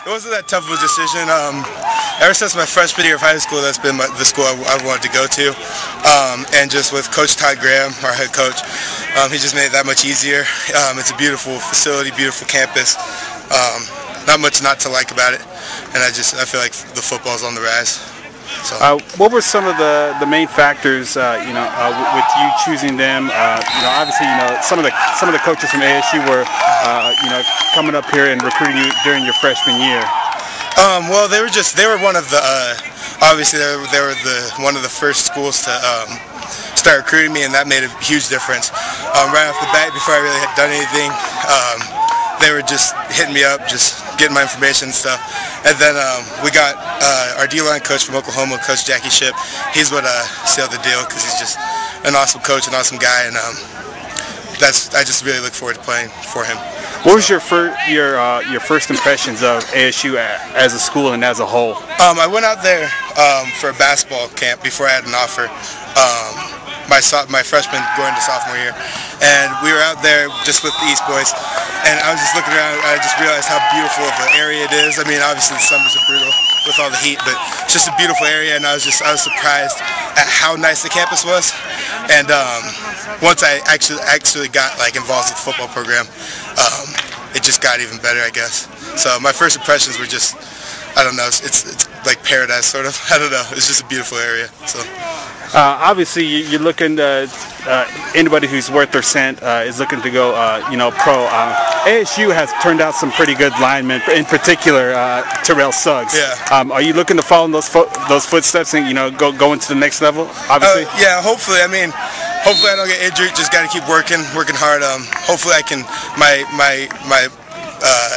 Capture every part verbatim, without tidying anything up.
it wasn't that tough of a decision. Um, ever since my freshman year of high school, that's been my, the school I, I wanted to go to. Um, and just with Coach Todd Graham, our head coach, um, he just made it that much easier. Um, it's a beautiful facility, beautiful campus. Um, not much not to like about it. And I just I feel like the football's on the rise. So. Uh, what were some of the, the main factors, uh, you know, uh, w with you choosing them? Uh, you know, obviously, you know, some of the some of the coaches from A S U were, uh, you know, coming up here and recruiting you during your freshman year. Um, well, they were just they were one of the uh, obviously they were, they were the one of the first schools to um, start recruiting me, and that made a huge difference. Um, right off the bat, before I really had done anything. Um, They were just hitting me up, just getting my information and stuff. And then um, we got uh, our D-line coach from Oklahoma, Coach Jackie Shipp. He's what uh, sealed the deal because he's just an awesome coach, an awesome guy, and um, that's I just really look forward to playing for him. What was your first your uh, your first impressions of A S U as a school and as a whole? Um, I went out there um, for a basketball camp before I had an offer. Um, my my freshman going to sophomore year, and we were out there just with the East Boys, and I was just looking around. I just realized how beautiful of an area it is. I mean, obviously the summers are brutal with all the heat, but it's just a beautiful area, and I was just I was surprised at how nice the campus was. And um, once I actually actually got like involved with the football program, um, it just got even better, I guess. So my first impressions were just, I don't know, it's it's, it's like paradise sort of. I don't know. It's just a beautiful area. So. Uh, obviously, you're looking to, uh, anybody who's worth their cent uh, is looking to go, uh, you know, pro. Uh, A S U has turned out some pretty good linemen, in particular uh, Terrell Suggs. Yeah. Um, are you looking to follow in those fo those footsteps and, you know, go go into the next level? Obviously. Uh, yeah, hopefully. I mean, hopefully I don't get injured. Just got to keep working, working hard. Um, hopefully I can my my my. Uh,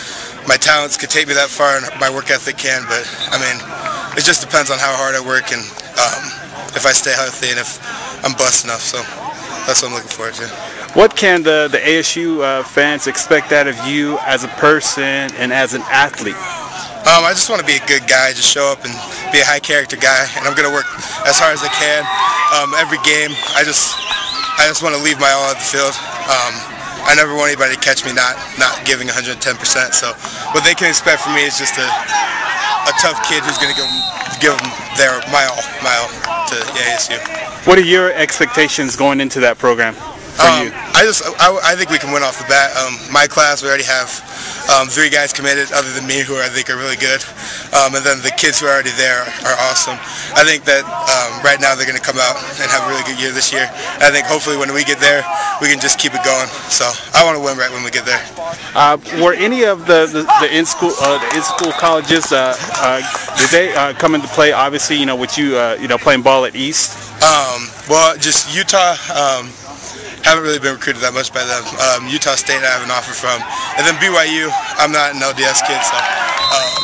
my talents could take me that far, and my work ethic can. But I mean, it just depends on how hard I work and. Um, if I stay healthy and if I'm bussed enough, so that's what I'm looking forward to. What can the, the A S U uh, fans expect out of you as a person and as an athlete? Um, I just want to be a good guy, just show up and be a high character guy, and I'm going to work as hard as I can. Um, every game, I just I just want to leave my all at the field. Um, I never want anybody to catch me not, not giving one hundred ten percent, so what they can expect from me is just a, a tough kid who's going to give them, give them their, my all, my all. To A S U. What are your expectations going into that program for um, you? I just, I, I think we can win off the bat. Um, my class, we already have um, three guys committed, other than me, who I think are really good. Um, and then the kids who are already there are awesome. I think that um, right now they're going to come out and have a really good year this year. And I think hopefully when we get there, we can just keep it going. So I want to win right when we get there. Uh, were any of the the, the in school uh, the in school colleges uh, uh, did they uh, come into play? Obviously, you know, with you uh, you know playing ball at East. Um, well, just Utah. Um, haven't really been recruited that much by them. Um, Utah State I have an offer from, and then B Y U. I'm not an L D S kid, so um,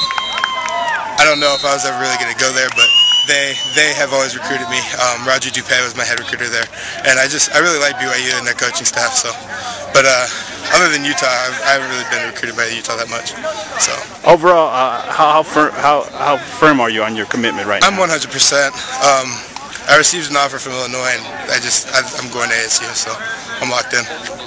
I don't know if I was ever really going to go there, but they they have always recruited me. Um, Roger Dupay was my head recruiter there, and I just I really like B Y U and their coaching staff. So, but uh, other than Utah, I've, I haven't really been recruited by Utah that much. So overall, uh, how how firm how how firm are you on your commitment right now? I'm one hundred percent. Um, I received an offer from Illinois, and I just I, I'm going to A S U, so I'm locked in.